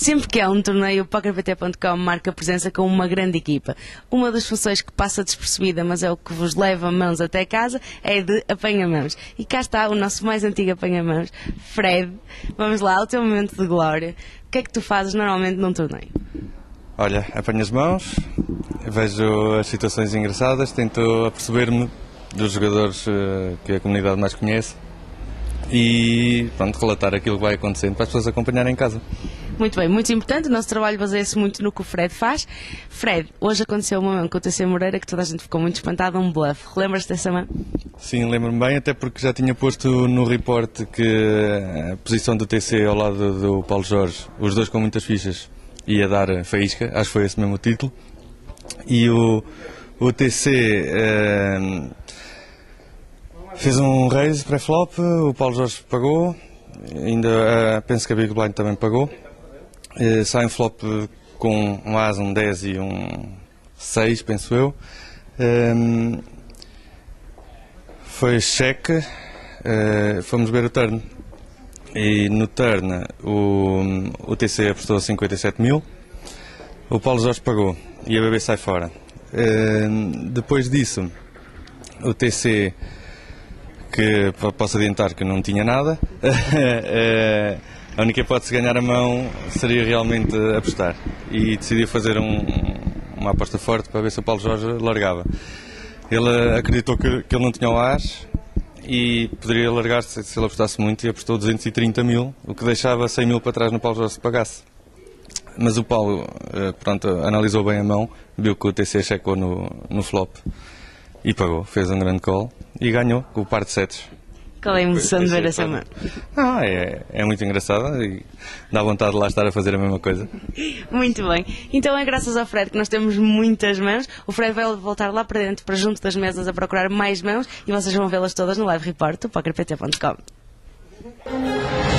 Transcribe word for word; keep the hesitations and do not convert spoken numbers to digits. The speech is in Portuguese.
Sempre que há um torneio, o Poker P T ponto com marca presença com uma grande equipa. Uma das funções que passa despercebida, mas é o que vos leva mãos até casa, é de apanha-mãos. E cá está o nosso mais antigo apanha-mãos, Fred. Vamos lá, o teu momento de glória. O que é que tu fazes normalmente num torneio? Olha, apanho as mãos, vejo as situações engraçadas, tento aperceber-me dos jogadores uh, que a comunidade mais conhece e pronto, relatar aquilo que vai acontecendo para as pessoas acompanharem em casa. Muito bem, muito importante, o nosso trabalho baseia-se muito no que o Fred faz. Fred, hoje aconteceu uma mão com o T C Moreira que toda a gente ficou muito espantada, um bluff. Lembras-te dessa mão? Sim, lembro-me bem, até porque já tinha posto no report que a posição do T C ao lado do Paulo Jorge, os dois com muitas fichas, ia dar faísca, acho que foi esse mesmo o título. E o, o T C eh, fez um raise pré-flop, o Paulo Jorge pagou, ainda eh, penso que a Big Blind também pagou. Eh, sai um flop com um As, um dez e um seis, penso eu. Eh, foi cheque, eh, fomos ver o turn. E no turn o, o T C apostou cinquenta e sete mil, o Paulo Jorge pagou e a B B sai fora. Uh, depois disso, o T C, que posso adiantar que não tinha nada, uh, a única hipótese de ganhar a mão seria realmente apostar. E decidiu fazer um, uma aposta forte para ver se o Paulo Jorge largava. Ele acreditou que, que ele não tinha o As e poderia largar-se se ele apostasse muito e apostou duzentos e trinta mil, o que deixava cem mil para trás no Paulo Jorge se pagasse. Mas o Paulo, pronto, analisou bem a mão, viu que o T C checou no, no flop e pagou, fez um grande call e ganhou com o par de setes. Qual é a emoção de ver essa mão? Ah, é, é muito engraçada e dá vontade de lá estar a fazer a mesma coisa. Muito bem. Então é graças ao Fred que nós temos muitas mãos. O Fred vai voltar lá para dentro, para junto das mesas, a procurar mais mãos e vocês vão vê-las todas no live report do Poker P T ponto com.